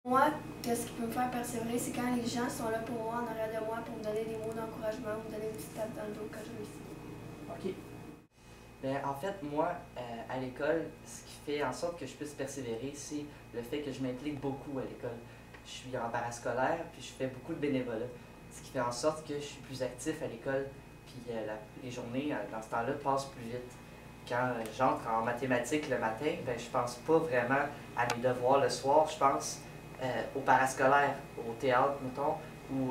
Moi, qu'est-ce qui peut me faire persévérer, c'est quand les gens sont là pour moi, en arrière de moi, pour me donner des mots d'encouragement, me donner une petite tape dans le dos quand je réussis. OK. Ben, en fait, moi, à l'école, ce qui fait en sorte que je puisse persévérer, c'est le fait que je m'implique beaucoup à l'école. Je suis en parascolaire, puis je fais beaucoup de bénévolat. Ce qui fait en sorte que je suis plus actif à l'école, puis les journées, dans ce temps-là, passent plus vite. Quand j'entre en mathématiques le matin, ben, je pense pas vraiment à mes devoirs le soir, je pense au parascolaire, au théâtre, mettons, ou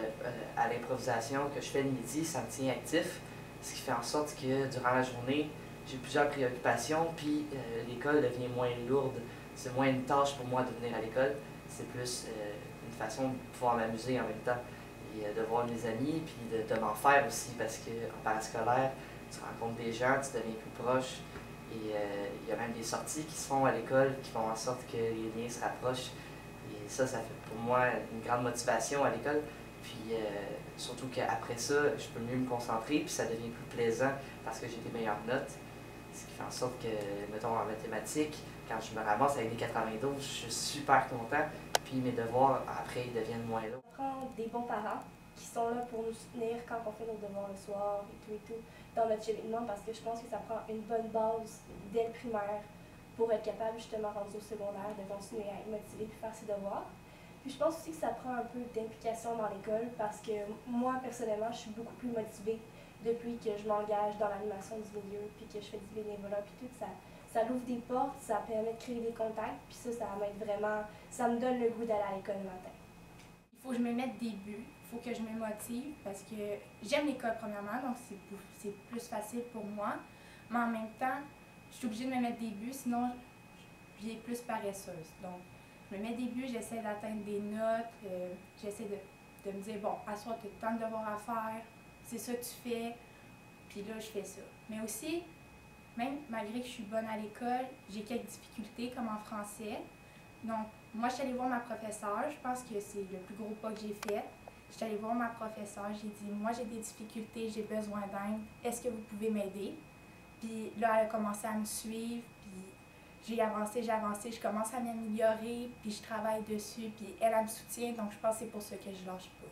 à l'improvisation que je fais le midi, ça me tient actif. Ce qui fait en sorte que durant la journée, j'ai plusieurs préoccupations, puis l'école devient moins lourde. C'est moins une tâche pour moi de venir à l'école, c'est plus une façon de pouvoir m'amuser en même temps. Et de voir mes amis, puis de m'en faire aussi, parce qu'en parascolaire, tu rencontres des gens, tu deviens plus proche. Et il y a même des sorties qui se font à l'école qui font en sorte que les liens se rapprochent. Et ça fait pour moi une grande motivation à l'école. Puis surtout qu'après ça, je peux mieux me concentrer, puis ça devient plus plaisant parce que j'ai des meilleures notes. Ce qui fait en sorte que, mettons, en mathématiques, quand je me ramasse avec des 92, je suis super content. Puis mes devoirs, après, ils deviennent moins lourds. On prend des bons parents qui sont là pour nous soutenir quand on fait nos devoirs le soir et tout, dans notre cheminement, parce que je pense que ça prend une bonne base dès le primaire pour être capable, justement, rendu au secondaire, de continuer à être motivé et faire ses devoirs. Puis je pense aussi que ça prend un peu d'implication dans l'école parce que moi, personnellement, je suis beaucoup plus motivée depuis que je m'engage dans l'animation du milieu, puis que je fais du bénévolat, puis tout ça. Ça l'ouvre des portes, ça permet de créer des contacts, puis ça m'aide vraiment, ça me donne le goût d'aller à l'école le matin. Il faut que je me mette des buts, il faut que je me motive parce que j'aime l'école premièrement, donc c'est plus facile pour moi. Mais en même temps, je suis obligée de me mettre des buts, sinon j'ai plus paresseuse. Donc, je me mets des buts, j'essaie d'atteindre des notes, j'essaie de me dire, bon, à soir, tu as tant de devoirs à faire, c'est ça que tu fais, puis là, je fais ça. Mais aussi, même malgré que je suis bonne à l'école, j'ai quelques difficultés, comme en français. Donc, moi, je suis allée voir ma professeure, je pense que c'est le plus gros pas que j'ai fait. Je suis allée voir ma professeure, j'ai dit, moi, j'ai des difficultés, j'ai besoin d'aide, est-ce que vous pouvez m'aider? Puis là, elle a commencé à me suivre, puis j'ai avancé, je commence à m'améliorer, puis je travaille dessus, puis elle me soutient, donc je pense que c'est pour ça que je lâche pas.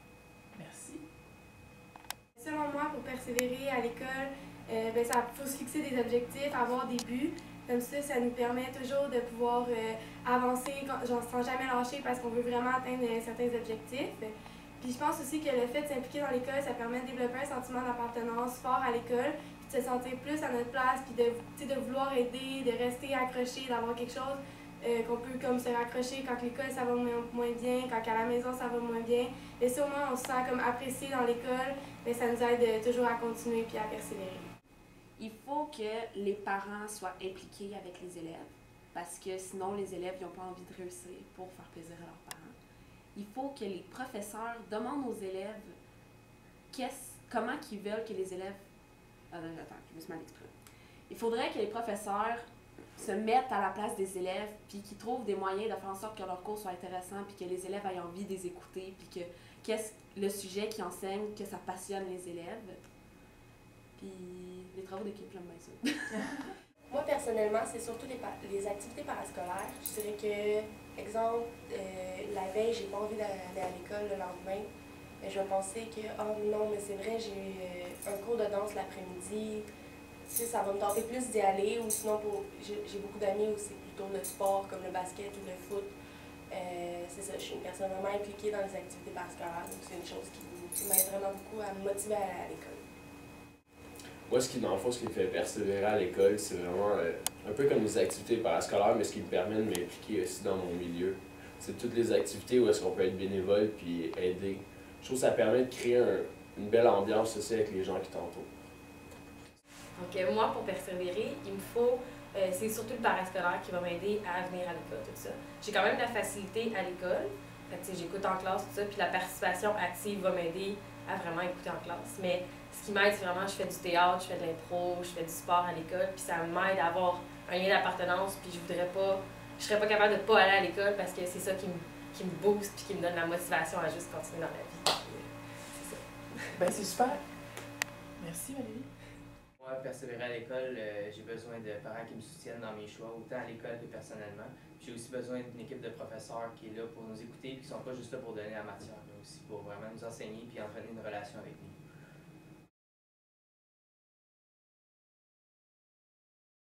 Merci. Selon moi, pour persévérer à l'école, il faut se fixer des objectifs, avoir des buts. Comme ça nous permet toujours de pouvoir avancer sans jamais lâcher parce qu'on veut vraiment atteindre certains objectifs. Puis je pense aussi que le fait de s'impliquer dans l'école, ça permet de développer un sentiment d'appartenance fort à l'école, puis de se sentir plus à notre place, puis de vouloir aider, de rester accroché, d'avoir quelque chose qu'on peut comme se raccrocher quand l'école ça va moins bien, quand à la maison ça va moins bien. Et si au moins on se sent comme apprécié dans l'école, ça nous aide toujours à continuer puis à persévérer. Il faut que les parents soient impliqués avec les élèves parce que sinon les élèves n'ont pas envie de réussir pour faire plaisir à leurs parents. Il faut que les professeurs demandent aux élèves comment ils veulent que les élèves... Attends, je me suis mal exprimée. Il faudrait que les professeurs se mettent à la place des élèves puis qu'ils trouvent des moyens de faire en sorte que leur cours soit intéressant puis que les élèves aient envie de les écouter puis que le sujet qu'ils enseignent, que ça passionne les élèves. Puis les travaux d'équipe, j'aime bien ça. Moi, personnellement, c'est surtout les activités parascolaires. Je dirais que, exemple, la veille, j'ai pas envie d'aller à l'école le lendemain. Mais je vais penser que, oh non, mais c'est vrai, j'ai un cours de danse l'après-midi. Tu sais, ça va me tenter plus d'y aller. Ou sinon, j'ai beaucoup d'amis où c'est plutôt le sport, comme le basket ou le foot. C'est ça, je suis une personne vraiment impliquée dans les activités parascolaires. Donc, c'est une chose qui m'aide vraiment beaucoup à me motiver à aller à l'école. Moi, dans le fond, ce qui me fait persévérer à l'école, c'est vraiment un peu comme les activités parascolaires, mais ce qui me permet de m'impliquer aussi dans mon milieu. C'est toutes les activités où est-ce qu'on peut être bénévole puis aider. Je trouve que ça permet de créer une belle ambiance aussi avec les gens qui t'entourent. Donc moi, pour persévérer, il me faut, c'est surtout le parascolaire qui va m'aider à venir à l'école, tout ça. J'ai quand même de la facilité à l'école, j'écoute en classe, tout ça, puis la participation active va m'aider à vraiment écouter en classe. Mais ce qui m'aide, c'est vraiment, je fais du théâtre, je fais de l'impro, je fais du sport à l'école, puis ça m'aide à avoir un lien d'appartenance, puis je serais pas capable de pas aller à l'école parce que c'est ça qui me booste, puis qui me donne la motivation à juste continuer dans la vie. C'est ça. Ben c'est super. Merci Valérie. Moi, Pour persévérer à l'école, j'ai besoin de parents qui me soutiennent dans mes choix, autant à l'école que personnellement. J'ai aussi besoin d'une équipe de professeurs qui est là pour nous écouter et qui ne sont pas juste là pour donner la matière, mais aussi pour vraiment nous enseigner et entretenir une relation avec